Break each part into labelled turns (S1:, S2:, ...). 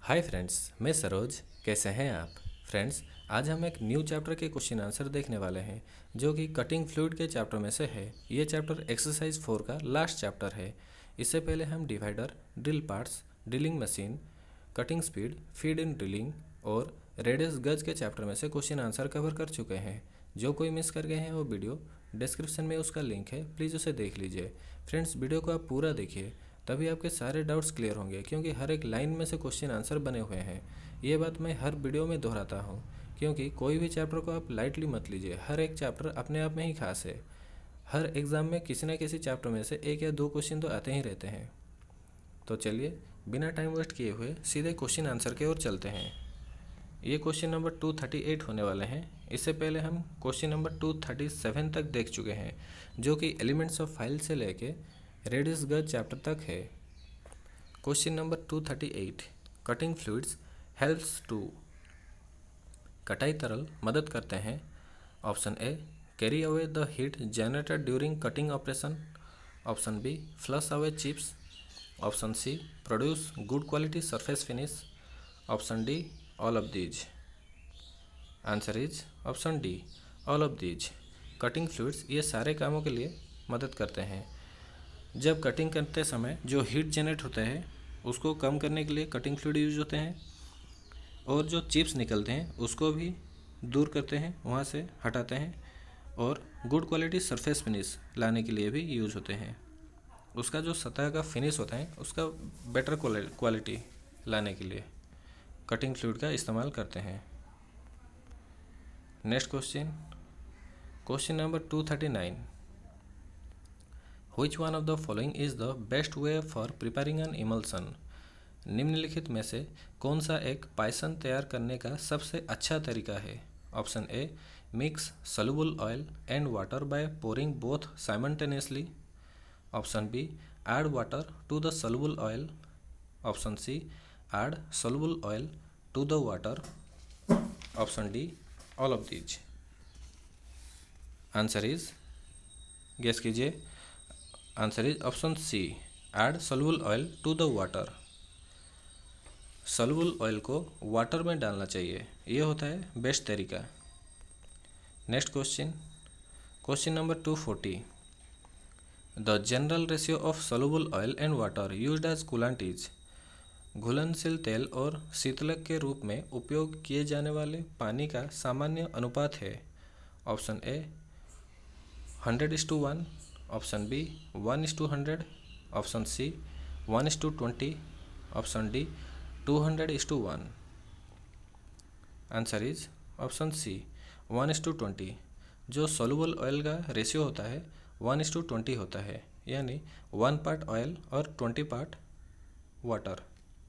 S1: Hi friends, मैं सरोज। कैसे हैं आप फ्रेंड्स? आज हम एक न्यू चैप्टर के क्वेश्चन आंसर देखने वाले हैं जो कि कटिंग फ्लूइड के चैप्टर में से है। ये चैप्टर एक्सरसाइज 4 का लास्ट चैप्टर है। इससे पहले हम divider, drill parts, drilling machine, cutting speed, feed in drilling और रेडियस गज के चैप्टर में से क्वेश्चन आंसर कवर कर चुके हैं। जो कोई मिस कर गए हैं वो वीडियो डिस्क्रिप्शन में उसका लिंक है, प्लीज़ उसे देख लीजिए। फ्रेंड्स, वीडियो को आप पूरा देखिए, तभी आपके सारे डाउट्स क्लियर होंगे, क्योंकि हर एक लाइन में से क्वेश्चन आंसर बने हुए हैं। ये बात मैं हर वीडियो में दोहराता हूँ, क्योंकि कोई भी चैप्टर को आप लाइटली मत लीजिए। हर एक चैप्टर अपने आप में ही खास है। हर एग्ज़ाम में किसी न किसी चैप्टर में से एक या दो क्वेश्चन तो आते ही रहते हैं। तो चलिए, बिना टाइम वेस्ट किए हुए सीधे क्वेश्चन आंसर की ओर चलते हैं। ये क्वेश्चन नंबर 238 होने वाले हैं। इससे पहले हम क्वेश्चन नंबर 237 तक देख चुके हैं, जो कि एलिमेंट्स ऑफ फाइल से लेके रेडियस गज चैप्टर तक है। Question number 238, cutting fluids helps to. कटाई तरल मदद करते हैं। Option A, carry away the heat generated during cutting operation. Option B, flush away chips. Option C, produce good quality surface finish. Option D, all of these. Answer is option D, all of these. Cutting fluids ये सारे कामों के लिए मदद करते हैं। जब cutting करते समय जो हीट जनरेट होता है उसको कम करने के लिए कटिंग फ्लूइड यूज होते हैं, और जो चिप्स निकलते हैं उसको भी दूर करते हैं, वहाँ से हटाते हैं, और गुड क्वालिटी सरफेस फिनिश लाने के लिए भी यूज होते हैं। उसका जो सतह का फिनिश होता है उसका बेटर क्वालिटी लाने के लिए कटिंग फ्लूइड का इस्तेमाल करते हैं। Next question, question number 239, Which one of the following is the best way for preparing an emulsion? निम्नलिखित में से कौन सा एक पायसन तैयार करने का सबसे अच्छा तरीका है? Option A, mix soluble oil and water by pouring both simultaneously. Option B, add water to the soluble oil. Option C, add soluble oil to the water. Option D, all of these. Answer is, guess कीजिए। Answer is option C, add soluble oil to the water. Soluble oil को water में डालना चाहिए, ये होता है best तरीका। Next question, question number 240, the general ratio of soluble oil and water used as coolant is. घुलनशील तेल और शीतलक के रूप में उपयोग किए जाने वाले पानी का सामान्य अनुपात है। Option A, 100:1। Option B, 1:100। Option C, 1:20। Option D, 200:1। Answer is option C, 1:20। जो सोलुबल ऑयल का रेशियो होता है 1:20 होता है, यानी 1 पार्ट ऑयल और 20 part water.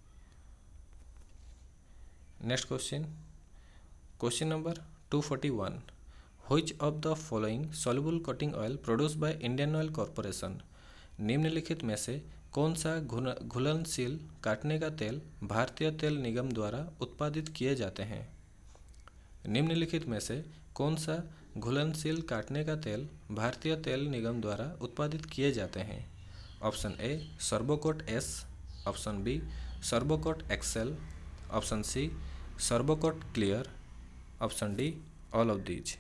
S1: Next question, question number 241, Which of the following soluble cutting oil produced by Indian Oil Corporation? निम्नलिखित में से कौन सा घुलनशील काटने का तेल भारतीय तेल निगम द्वारा उत्पादित किए जाते हैं? निम्नलिखित में से कौन सा घुलनशील काटने का तेल भारतीय तेल निगम द्वारा उत्पादित किए जाते हैं? Option A, Servocut S. Option B, Servocut excel. Option C, Servocut clear. Option D, all of these.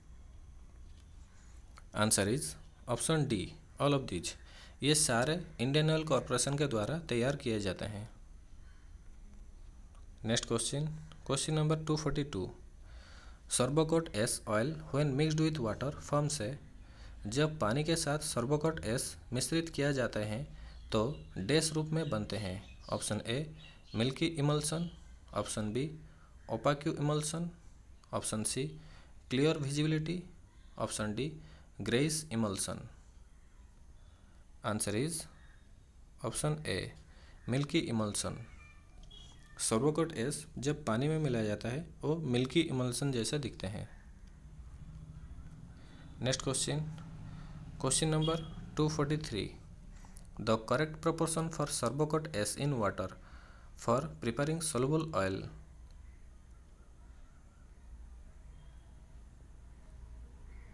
S1: Answer is option D, all of these. ये सारे इंडियन ऑयल कॉरपोरेशन के द्वारा तैयार किए जाते हैं। Next question, question number 242, Servocut S oil when mixed with water forms है। जब पानी के साथ सर्बोकोट एस मिश्रित किया जाता है तो डैश रूप में बनते हैं। Option A, milky emulsion. Option B, opaque emulsion. Option C, clear visibility. Option D, greyish emulsion. Answer is option A, milky emulsion. Servocut S जब पानी में मिलाया जाता है वो मिल्की इमल्सन जैसे दिखते हैं। Next question, question number 243, the correct proportion for Servocut S in water for preparing soluble oil.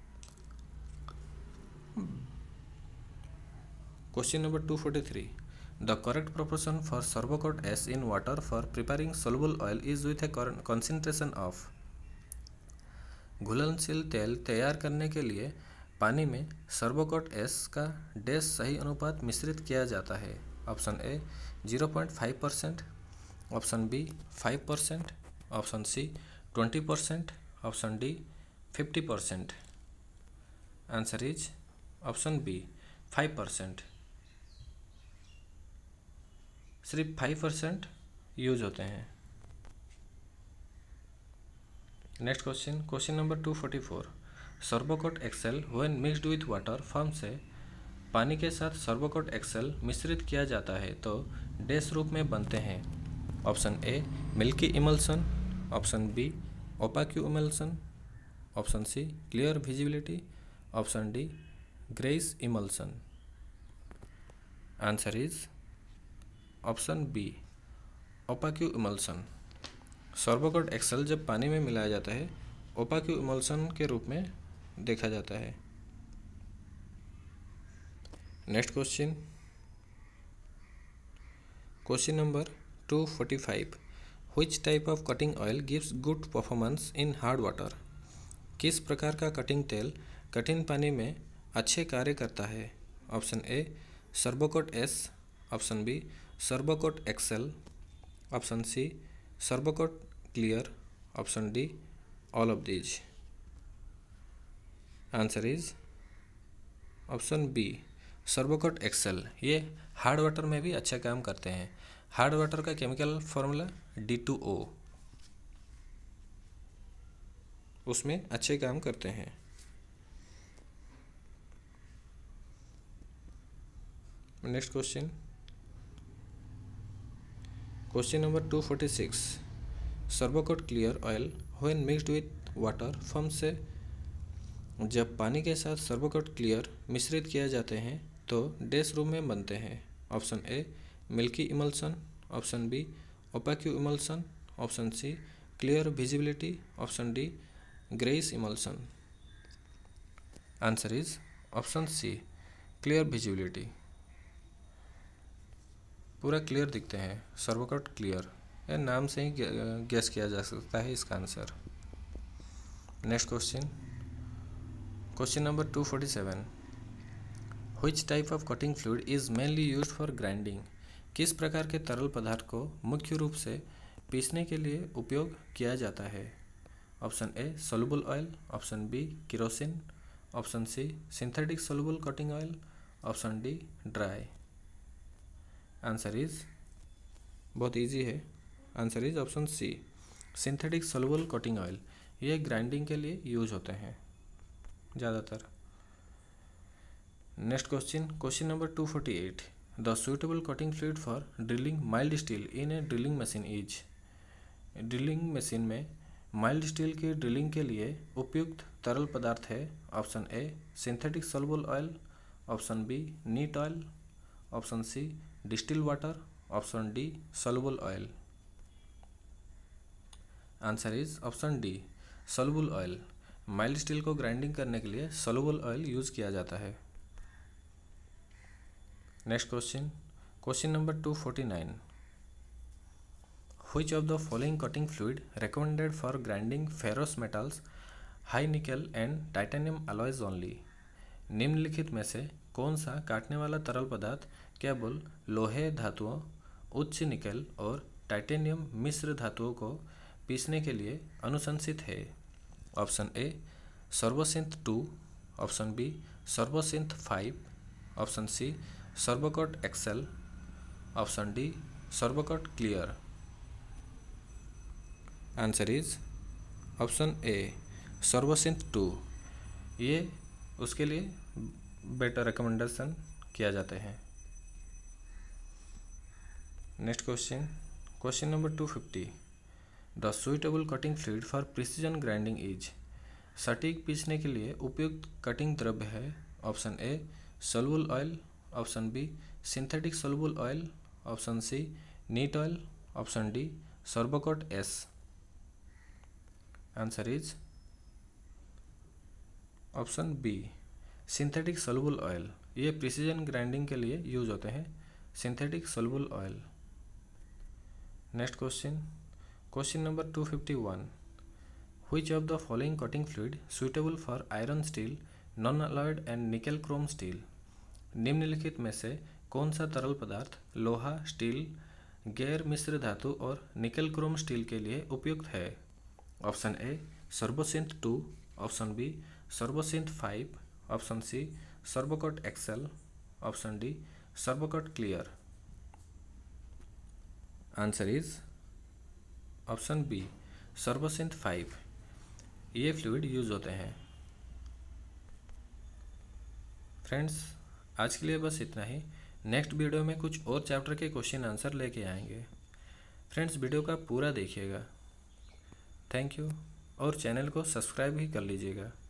S1: Question number 243, the correct proportion for Servocut S in water for preparing soluble oil is with a concentration of. घुलनशील तेल तैयार करने के लिए पानी में सर्वोकोट S का dash सही अनुपात मिश्रित किया जाता है। Option A 0.5%, option B 5%, option C 20%, option D 50%। Answer is option B 5%। सिर्फ 5% यूज होते हैं। Next question, question number 244। Servocut excel when mixed with water form से पानी के साथ सर्वोकोट एक्सेल मिश्रित किया जाता है तो डैश रूप में बनते हैं। Option A milky emulsion, option B opaque emulsion, option C clear visibility, option D greyish emulsion. Answer is option B opaque emulsion. Servocut excel जब पानी में मिलाया जाता है ओपाक्यू इमल्सन के रूप में देखा जाता है। Next question, question number 245। Which type of cutting oil gives good performance in hard water. किस प्रकार का कटिंग तेल कठिन पानी में अच्छे कार्य करता है। Option A Servocut S, option B Servocut excel, option C Servocut clear, option D all of these. Answer is option B Servocut excel. ये हार्ड वाटर में भी अच्छा काम करते हैं। हार्ड वाटर का केमिकल फॉर्मूला D2O, उसमें अच्छे काम करते हैं। Next question, question number 246। Servocut clear oil when mixed with water form से जब पानी के साथ सर्वोकोट क्लियर मिश्रित किया जाते हैं तो डैश रूप में बनते हैं। Option A milky emulsion, option B opaque emulsion, option C clear visibility, option D greyish emulsion. Answer is option C clear visibility. पूरा क्लियर दिखते हैं सर्वोकोट क्लियर, यह नाम से ही गेस किया जा सकता है इसका आंसर। Next question, question number 247। Which type of cutting fluid is mainly used for grinding. किस प्रकार के तरल पदार्थ को मुख्य रूप से पीसने के लिए उपयोग किया जाता है। Option A soluble oil, option B kerosene, option C synthetic soluble cutting oil, option D dry. Answer is बहुत इजी है। Answer is option C synthetic soluble cutting oil. ये ग्राइंडिंग के लिए यूज होते हैं ज़्यादातर। Next question, question number 248। The suitable cutting fluid for drilling mild steel in a drilling machine is. Drilling machine में mild steel की drilling के लिए उपयुक्त तरल पदार्थ है। Option A synthetic soluble oil, option B neat oil, option C distil water, option D soluble oil. Answer is option D soluble oil. Mild steel को grinding करने के लिए सोलुबल ऑयल यूज किया जाता है। Next question, question number 249। Which of the following cutting fluid recommended for grinding ferrous metals high nickel and titanium alloys only. निम्नलिखित में से कौन सा काटने वाला तरल पदार्थ केवल लोहे धातुओं, उच्च निकल और टाइटेनियम मिश्र धातुओं को पीसने के लिए अनुशंसित है। Option A Servosynth 2, option B Servosynth 5, option C Servocut excel, option D Servocut clear. Answer is option A Servosynth 2। ये उसके लिए बेटर रिकमेंडेशन किया जाते हैं। Next question, question number 250। The suitable cutting fluid for precision grinding is. सटीक पीसने के लिए उपयुक्त कटिंग द्रव्य है। Option A soluble oil, option B synthetic soluble oil, option C neat oil, option D सर्वोकोट S. Answer is option B synthetic soluble oil. ये precision grinding के लिए यूज होते हैं synthetic soluble oil. Next question number 251, which of the following cutting fluid suitable for iron steel, non alloyed and nickel chrome steel. निम्नलिखित में से कौन सा तरल पदार्थ लोहा, स्टील, गैर मिश्र धातु और निकेल क्रोम स्टील के लिए उपयुक्त है। Option A Servosynth 2, option B Servosynth 5, option C Servocut excel, option D Servocut clear. Answer is option B Servosynth 5। ये फ्लूइड यूज होते हैं। फ्रेंड्स, आज के लिए बस इतना ही। नेक्स्ट वीडियो में कुछ और चैप्टर के क्वेश्चन आंसर लेके आएंगे। फ्रेंड्स, वीडियो का पूरा देखिएगा। थैंक यू और चैनल को सब्सक्राइब भी कर लीजिएगा।